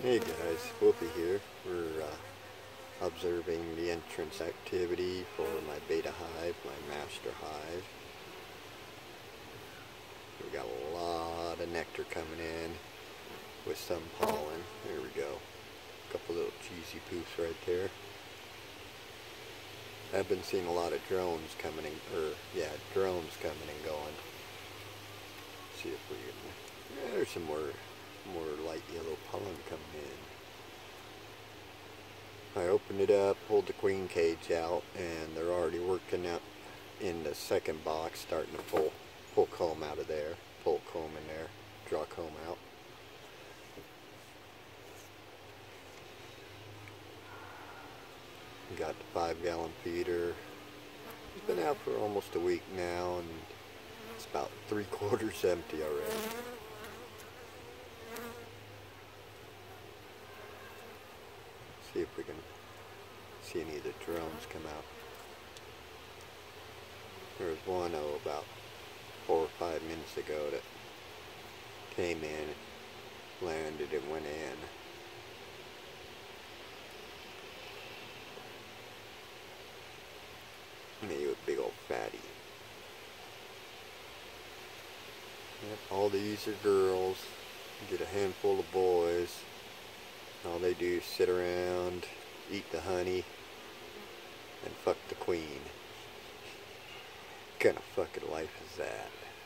Hey guys, Wolfie here. We're observing the entrance activity for my beta hive, my master hive. We got a lot of nectar coming in with some pollen. There we go. A couple little cheesy poofs right there. I've been seeing a lot of drones coming in, drones coming and going. Let's see if we can, there's some more light yellow pollen coming in. I opened it up, pulled the queen cage out, and they're already working up in the second box, starting to pull comb out of there, pull comb in there, draw comb out. Got the 5-gallon feeder. It's been out for almost a week now, and it's about 3/4 empty already. See if we can see any of the drones come out. There was one, about 4 or 5 minutes ago that came in, landed, and went in. He was a big old fatty. Yep, all these are girls. Get a handful of boys. All they do is sit around, eat the honey, and fuck the queen. What kind of fucking life is that?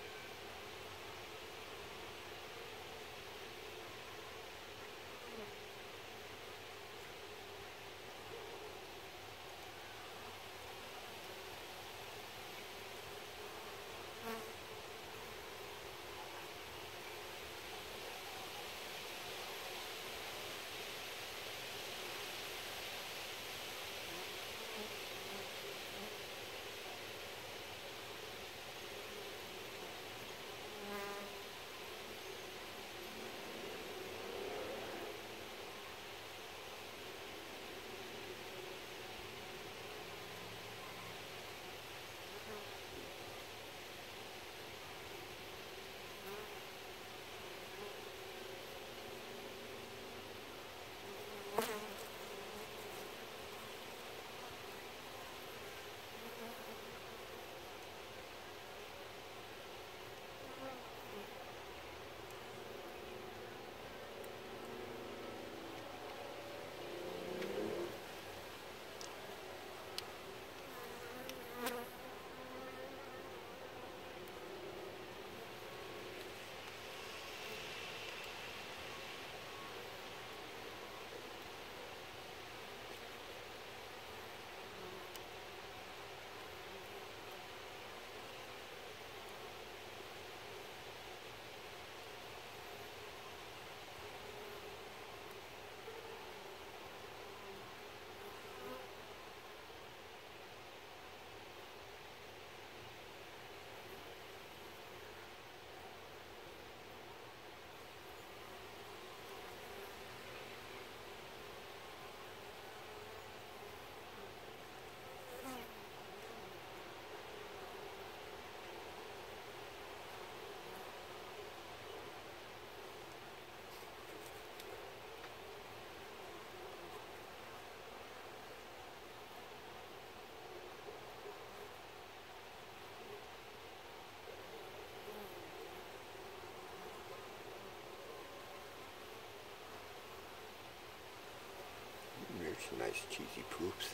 There's some nice cheesy poops.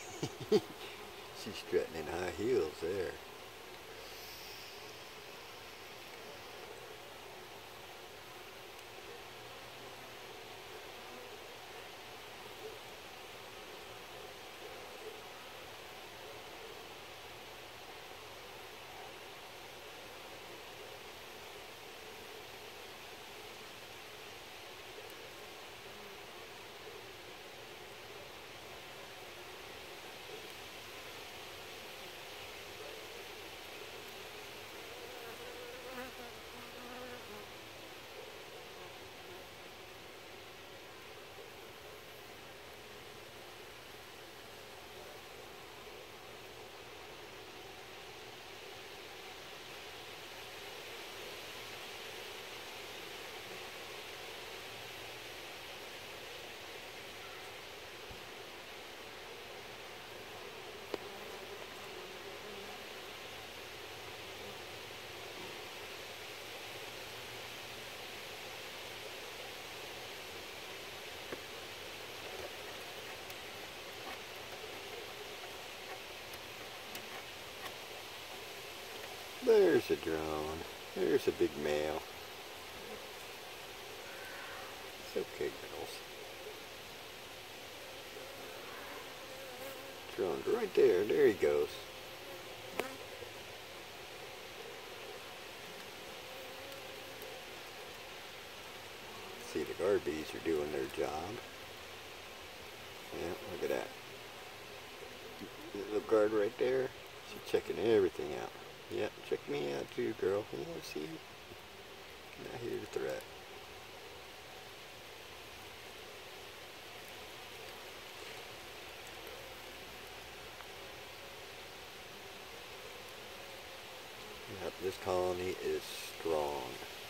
She's strutting in high heels there. There's a drone. There's a big male. It's okay, girls. Drone's right there. There he goes. See, the guard bees are doing their job. Yeah, look at that. Little guard right there. She's checking everything out. Yeah, check me out too, girl. Yeah, see? Not here to threat. Yep, this colony is strong.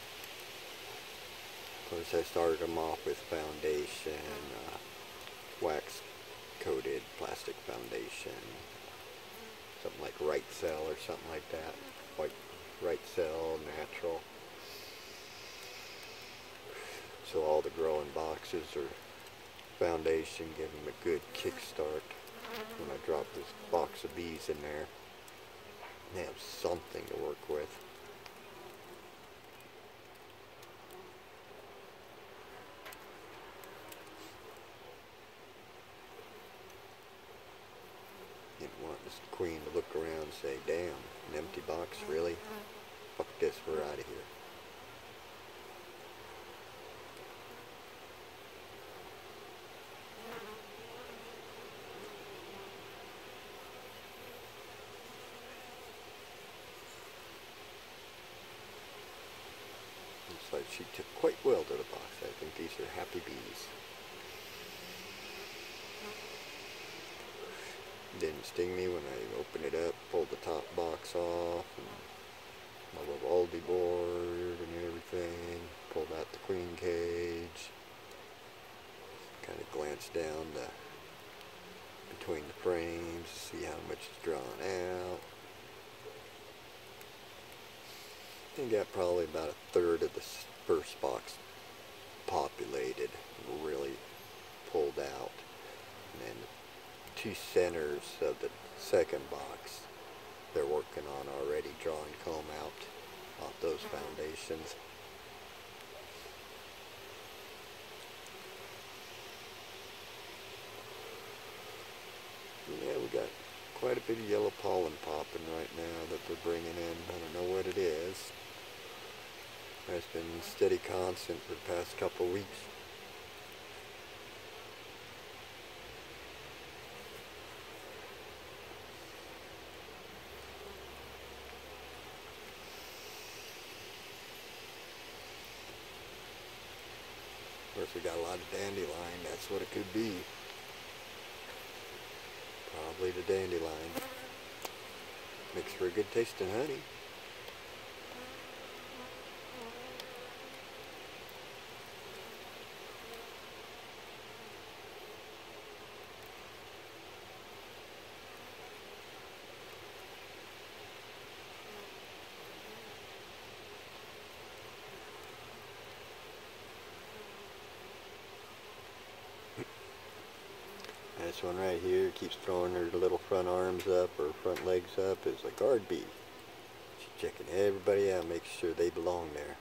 Of course, I started them off with foundation, wax coated plastic foundation, something like Right Cell or something like that, like Right Cell natural. So all the growing boxes are foundation, give them a good kickstart. When I drop this box of bees in there, they have something to work with. Didn't want this queen to look around and say, damn, an empty box, really? Fuck this, we're out of here. Looks like she took quite well to the box. I think these are happy bees. Didn't sting me when I opened it up, pulled the top box off, and my little Aldi board and everything, pulled out the queen cage, kind of glanced down between the frames to see how much is drawn out. I think got probably about a third of the first box populated, really pulled out, and then the 2 centers of the second box they're working on already, drawing comb out off those foundations. Yeah, we got quite a bit of yellow pollen popping right now that they're bringing in. I don't know what it is. It's been steady constant for the past couple weeks. Of course, we got a lot of dandelion. That's what it could be. Probably the dandelion. Makes for a good tasting honey. This one right here keeps throwing her little front arms up or front legs up is a guard bee. She's checking everybody out, making sure they belong there.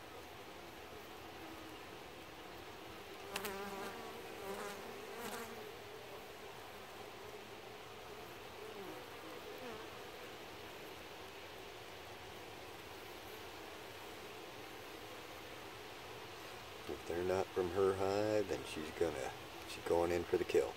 If they're not from her hive, then she's going in for the kill.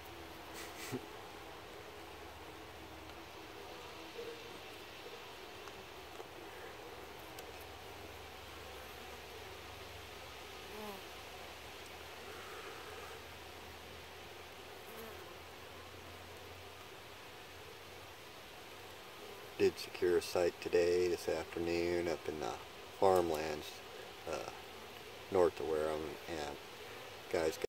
Did secure a site today, this afternoon, up in the farmlands north of where I'm at. Guys